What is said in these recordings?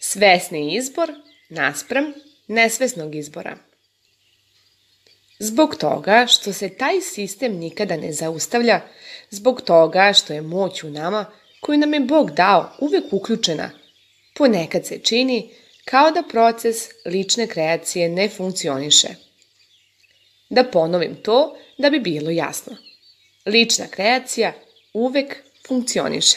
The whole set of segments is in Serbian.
Svesni izbor naspram nesvesnog izbora. Zbog toga što se taj sistem nikada ne zaustavlja, zbog toga što je moć u nama koju nam je Bog dao uvek uključena, ponekad se čini kao da proces lične kreacije ne funkcioniše. Da ponovim to da bi bilo jasno. Lična kreacija uvek funkcioniše.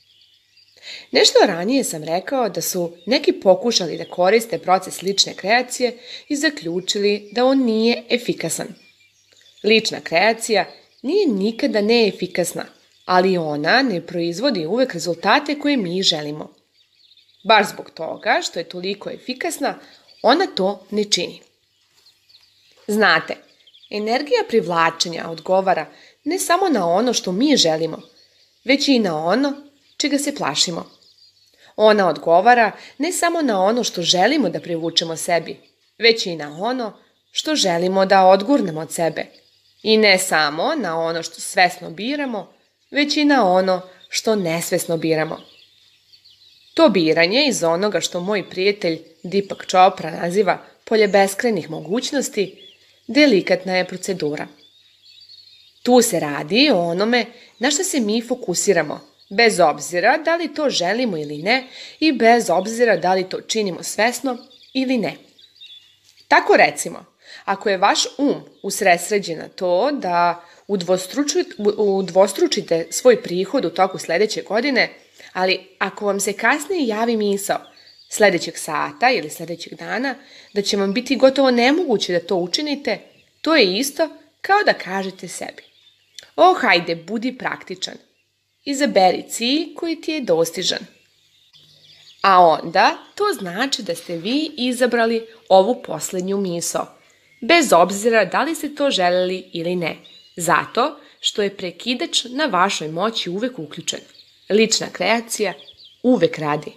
Nešto ranije sam rekao da su neki pokušali da koriste proces lične kreacije i zaključili da on nije efikasan. Lična kreacija nije nikada neefikasna, ali ona ne proizvodi uvek rezultate koje mi želimo. Baš zbog toga što je toliko efikasna, ona to ne čini. Znate, energija privlačenja odgovara ne samo na ono što mi želimo, već i na ono čega se plašimo. Ona odgovara ne samo na ono što želimo da privučemo sebi, već i na ono što želimo da odgurnemo od sebe. I ne samo na ono što svesno biramo, već i na ono što nesvesno biramo. To biranje iz onoga što moj prijatelj Deepak Chopra naziva polje beskrajnih mogućnosti, delikatna je procedura. Tu se radi o onome na što se mi fokusiramo, bez obzira da li to želimo ili ne i bez obzira da li to činimo svesno ili ne. Tako recimo, ako je vaš usredsređen na to da udvostručite svoj prihod u toku sledeće godine, ali ako vam se kasnije javi misao sledećeg sata ili sledećeg dana da će vam biti gotovo nemoguće da to učinite, to je isto kao da kažete sebi: hajde, budi praktičan. Izaberi cilj koji ti je dostižan. A onda to znači da ste vi izabrali ovu poslednju misao, bez obzira da li ste to želeli ili ne, zato što je prekidač na vašoj moći uvek uključen. Lična kreacija uvek radi.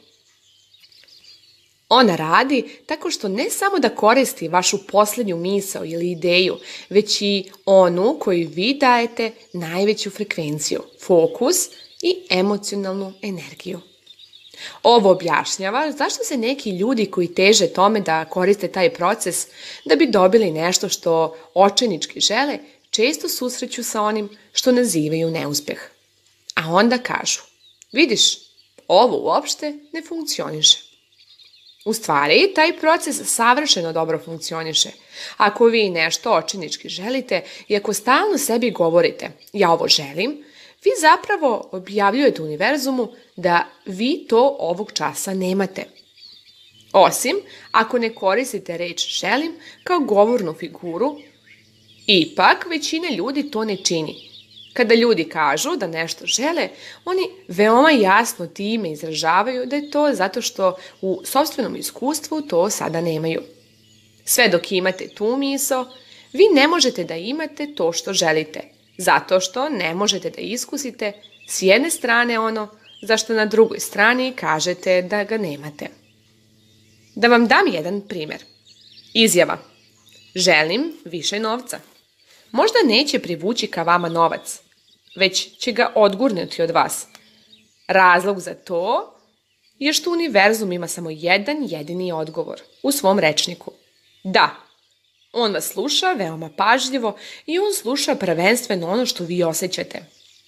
Ona radi tako što ne samo da koristi vašu poslednju misao ili ideju, već i onu koju vi dajete najveću frekvenciju, fokus i emocionalnu energiju. Ovo objašnjava zašto se neki ljudi koji teže tome da koriste taj proces da bi dobili nešto što očajnički žele, često susreću sa onim što nazivaju neuspeh. A onda kažu: vidiš, ovo uopšte ne funkcioniše. U stvari, taj proces savršeno dobro funkcioniše. Ako vi nešto očajnički želite i ako stalno sebi govorite: ja ovo želim, vi zapravo objavljujete univerzumu da vi to ovog časa nemate. Osim ako ne koristite reč želim kao govornu figuru, ipak većina ljudi to ne čini. Kada ljudi kažu da nešto žele, oni veoma jasno time izražavaju da je to zato što u sopstvenom iskustvu to sada nemaju. Sve dok imate tu misao, vi ne možete da imate to što želite, zato što ne možete da iskusite s jedne strane ono za što na drugoj strani kažete da ga nemate. Da vam dam jedan primer. Izjava: želim više novca. Možda neće privući ka vama novac, već će ga odgurnuti od vas. Razlog za to je što univerzum ima samo jedan jedini odgovor u svom rečniku: da. On vas sluša veoma pažljivo i on sluša prvenstveno ono što vi osjećate.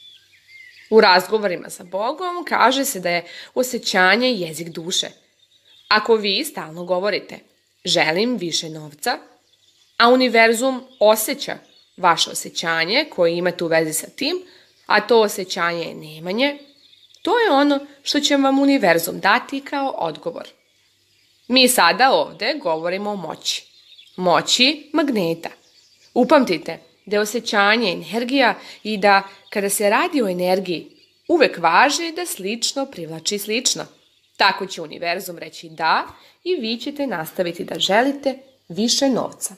U razgovorima sa Bogom kaže se da je osjećanje jezik duše. Ako vi stalno govorite želim više novca, a univerzum osjeća vaše osjećanje koje imate u vezi sa tim, a to osjećanje je nemanje, to je ono što će vam univerzum dati kao odgovor. Mi sada ovde govorimo o moći. Moći magneta. Upamtite da je osjećanje energija i da kada se radi o energiji uvek važi da slično privlači slično. Tako će univerzum reći da i vi ćete nastaviti da želite više novca.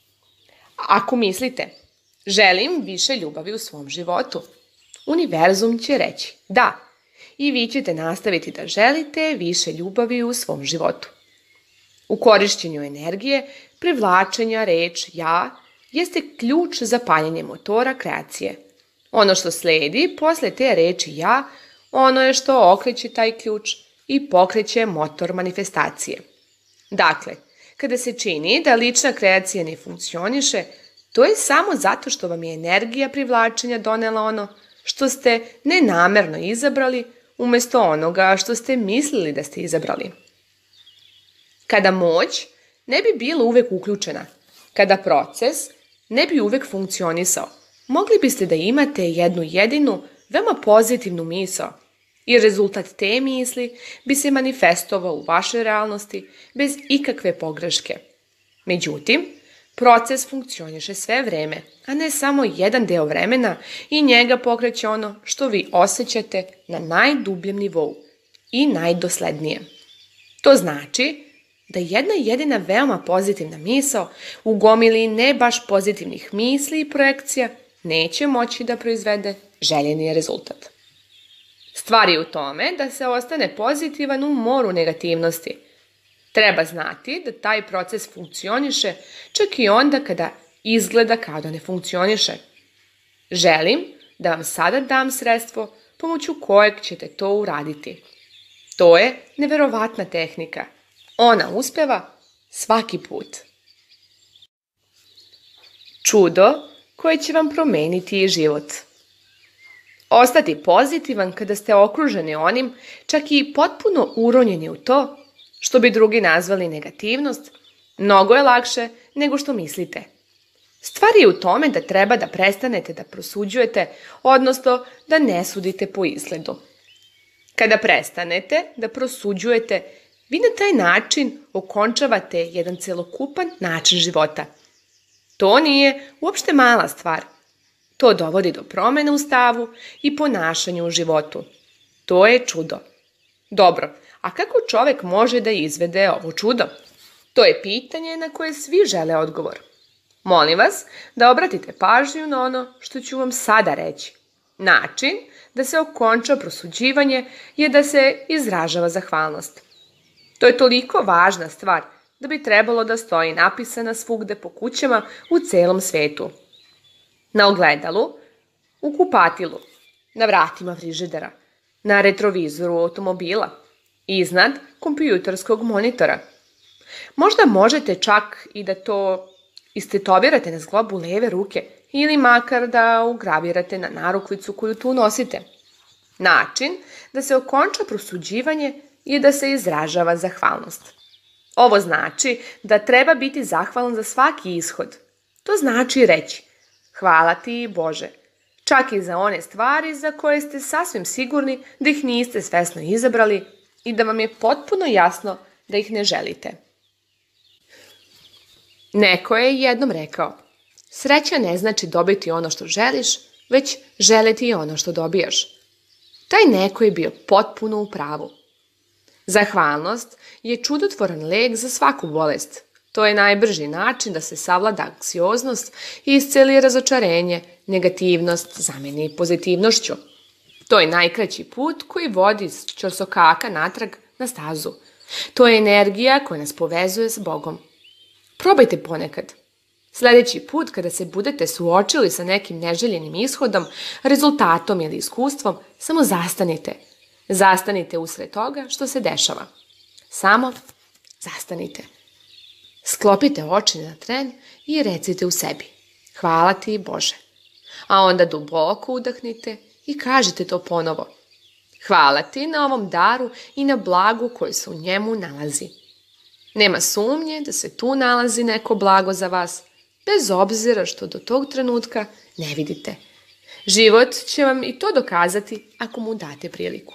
Ako mislite želim više ljubavi u svom životu, univerzum će reći da i vi ćete nastaviti da želite više ljubavi u svom životu. U korišćenju energije, privlačenja reč ja jeste ključ za paljenje motora kreacije. Ono što sledi posle te reči ja, ono je što okreće taj ključ i pokreće motor manifestacije. Dakle, kada se čini da lična kreacija ne funkcioniše, to je samo zato što vam je energija privlačenja donela ono što ste nenamerno izabrali umjesto onoga što ste mislili da ste izabrali. Kada moć ne bi bila uvek uključena, kada proces ne bi uvek funkcionisao, mogli biste da imate jednu jedinu, veoma pozitivnu misao i rezultat te misli bi se manifestovao u vašoj realnosti bez ikakve pogreške. Međutim, proces funkcioniše sve vreme, a ne samo jedan deo vremena i njega pokreće ono što vi osjećate na najdubljem nivou i najdoslednije. To znači da jedna jedina veoma pozitivna misao u gomili ne baš pozitivnih misli i projekcija neće moći da proizvede željeni rezultat. Stvar je u tome da se ostane pozitivan u moru negativnosti. Treba znati da taj proces funkcioniše čak i onda kada izgleda kao da ne funkcioniše. Želim da vam sada dam sredstvo pomoću kojeg ćete to uraditi. To je neverovatna tehnika. Ona uspeva svaki put. Čudo koje će vam promeniti život. Ostati pozitivan kada ste okruženi onim, čak i potpuno uronjeni u to, što bi drugi nazvali negativnost, mnogo je lakše nego što mislite. Stvar je u tome da treba da prestanete da prosuđujete, odnosno da ne sudite po izgledu. Kada prestanete da prosuđujete, vi na taj način okončavate jedan celokupan način života. To nije uopšte mala stvar. To dovodi do promene u stavu i ponašanju u životu. To je čudo. Dobro, a kako čovek može da izvede ovo čudo? To je pitanje na koje svi žele odgovor. Molim vas da obratite pažnju na ono što ću vam sada reći. Način da se okonča prosuđivanje je da se izražava zahvalnost. To je toliko važna stvar da bi trebalo da stoji napisana svugde po kućama u celom svetu. Na ogledalu, u kupatilu, na vratima frižidera, na retrovizoru automobila, iznad kompjuterskog monitora. Možda možete čak i da to istetovirate na zglobu leve ruke ili makar da ugravirate na narukvicu koju tu nosite. Način da se okonča prosuđivanje je da se izražava zahvalnost. Ovo znači da treba biti zahvalan za svaki ishod. To znači reći: hvala ti, Bože, čak i za one stvari za koje ste sasvim sigurni da ih niste svesno izabrali i da vam je potpuno jasno da ih ne želite. Neko je jednom rekao: sreća ne znači dobiti ono što želiš, već želeti ono što dobijaš. Taj neko je bio potpuno u pravu. Zahvalnost je čudotvoran lek za svaku bolest. To je najbrži način da se savlada anksioznost i isceli razočarenje, negativnost zameni pozitivnošću. To je najkraći put koji vodi s ćorsokaka natrag na stazu. To je energija koja nas povezuje s Bogom. Probajte ponekad. Sljedeći put kada se budete suočili sa nekim neželjenim ishodom, rezultatom ili iskustvom, samo zastanite. Zastanite usred toga što se dešava. Samo zastanite. Sklopite oči na tren i recite u sebi: hvala ti, Bože. A onda duboko udahnite i kažite to ponovo: hvala ti na ovom daru i na blagu koje se u njemu nalazi. Nema sumnje da se tu nalazi neko blago za vas, bez obzira što do tog trenutka ne vidite. Život će vam i to dokazati ako mu date priliku.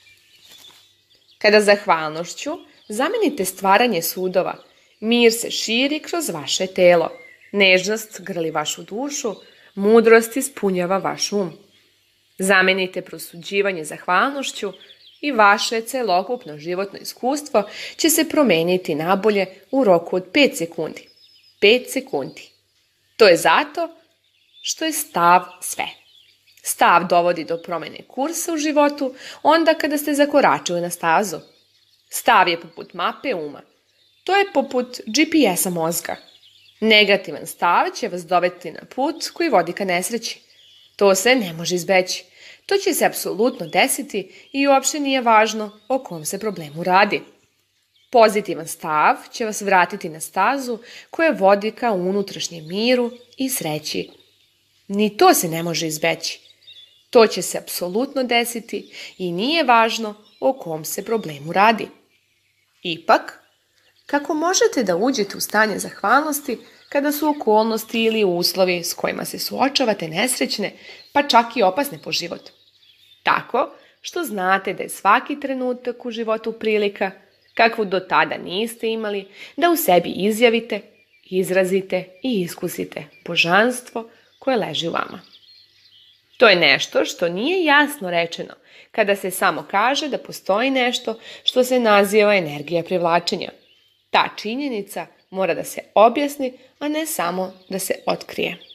Kada zahvalnošću zamenite stvaranje sudova, mir se širi kroz vaše telo, nežnost grli vašu dušu, mudrost ispunjava vaš um. Zamenite prosuđivanje zahvalnošću i vaše celokupno životno iskustvo će se promeniti nabolje u roku od 5 sekundi. 5 sekundi. To je zato što je stav sve. Stav dovodi do promene kursa u životu onda kada ste zakoračili na stazu. Stav je poput mape uma. To je poput GPS-a mozga. Negativan stav će vas dovesti na put koji vodi ka nesreći. To se ne može izbeći. To će se apsolutno desiti i uopšte nije važno o kom se problemu radi. Pozitivan stav će vas vratiti na stazu koja vodi ka unutrašnjem miru i sreći. Ni to se ne može izbeći. To će se apsolutno desiti i nije važno o kom se problemu radi. Ipak, kako možete da uđete u stanje zahvalnosti kada su okolnosti ili uslovi s kojima se suočavate nesrećne, pa čak i opasne po život? Tako što znate da je svaki trenutak u životu prilika, kakvu do tada niste imali, da u sebi izjavite, izrazite i iskusite božanstvo koje leži u vama. To je nešto što nije jasno rečeno kada se samo kaže da postoji nešto što se naziva energija privlačenja. Ta činjenica mora da se objasni, a ne samo da se otkrije.